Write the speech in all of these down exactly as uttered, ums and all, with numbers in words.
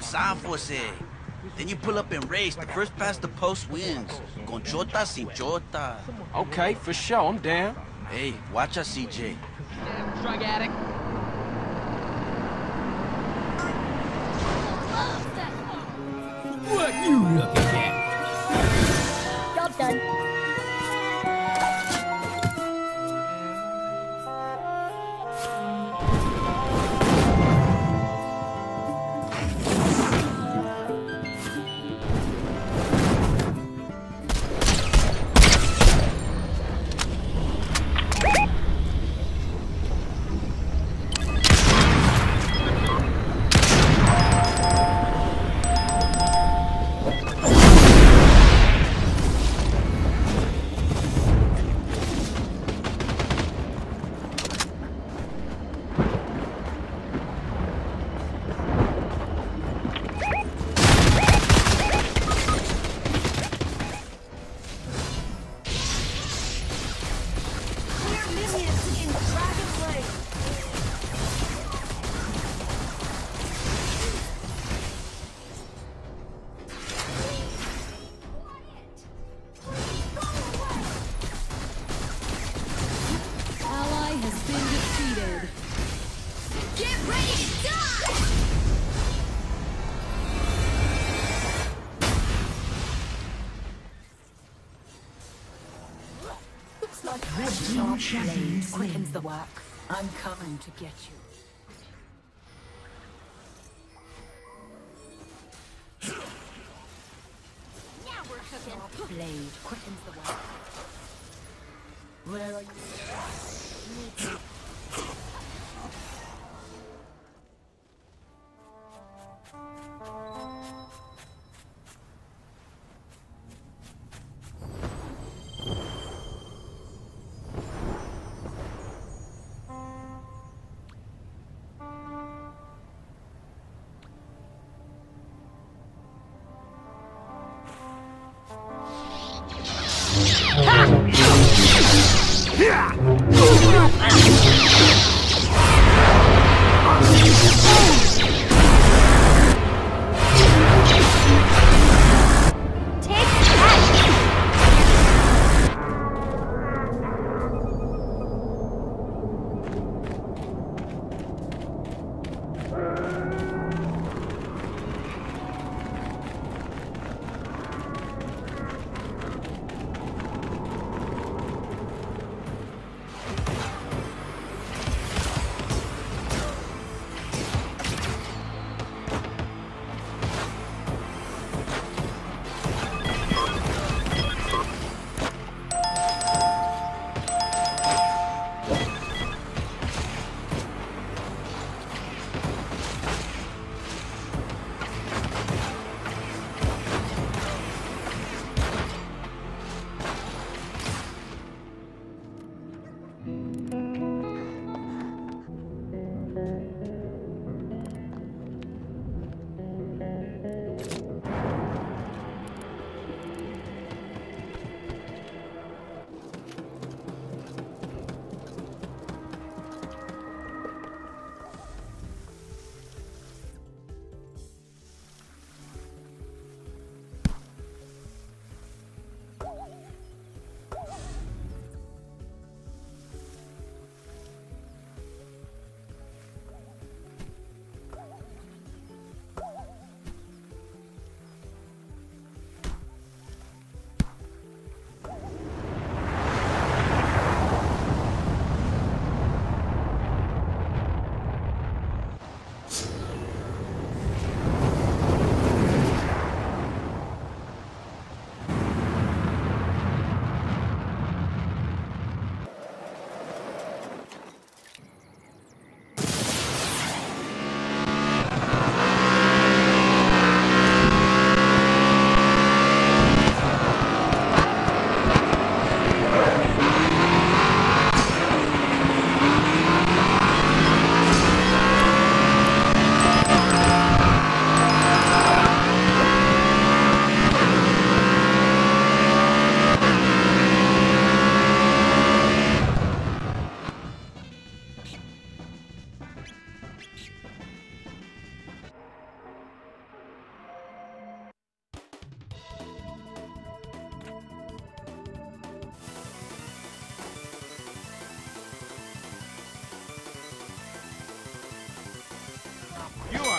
sign for us, eh? Then you pull up and race. The first past the post wins. Con chota, sin chota. Okay, for sure, I'm down. Hey, watch us, C J. Damn drug addict. What you looking at? Job done. Red team champion quickens the work. I'm coming to get you. Now we're cooking. Blade quickens the work. Where are you? Yeah!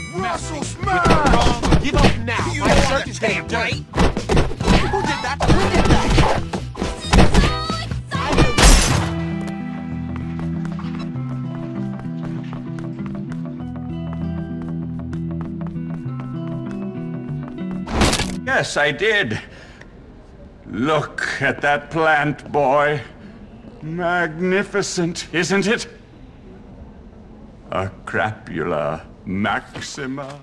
messing with the wrong. Give up now. You My don't shirt is getting understand, dirty. right? Who did that? Who did that? Yes, I did. Look at that plant, boy. Magnificent, isn't it? A crapula maxima.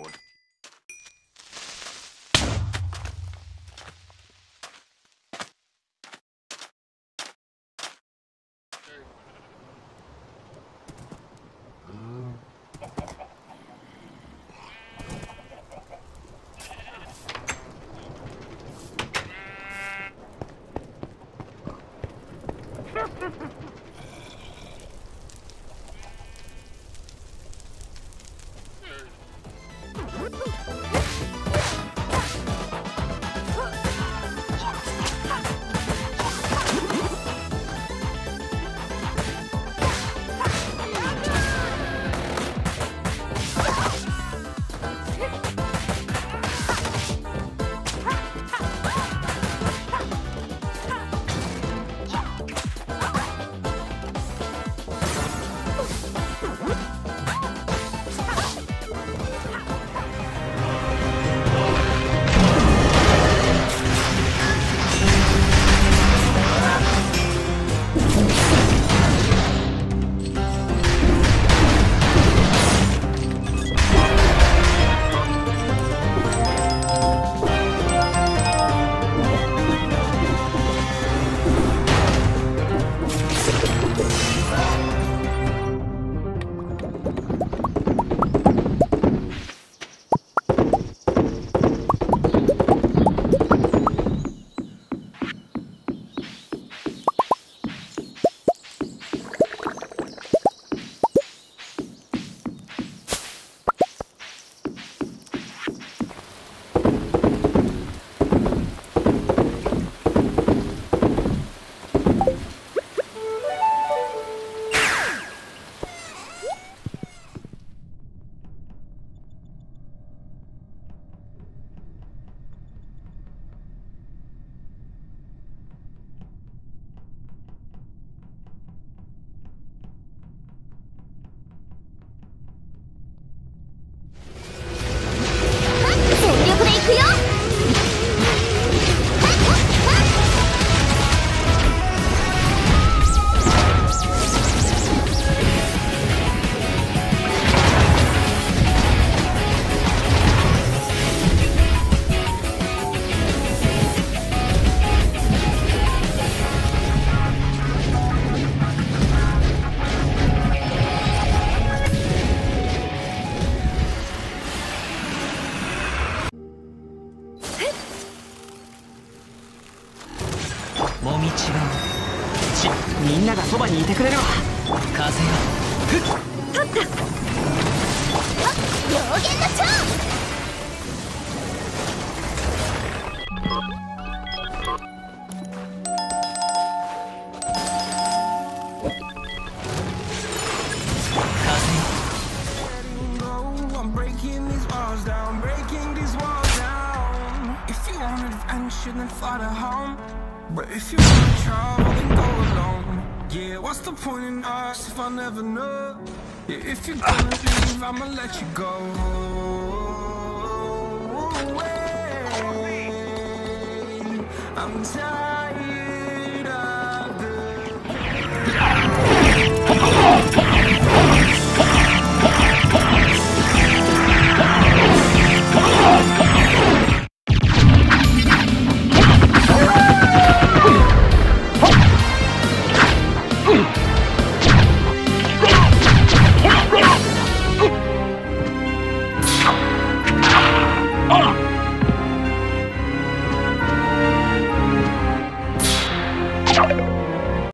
Shouldn't fly to home, but if you wanna travel, then go alone. Yeah, what's the point in us if I never know? Yeah, if you're gonna leave, I'ma let you go. Away. I'm tired of the Oh!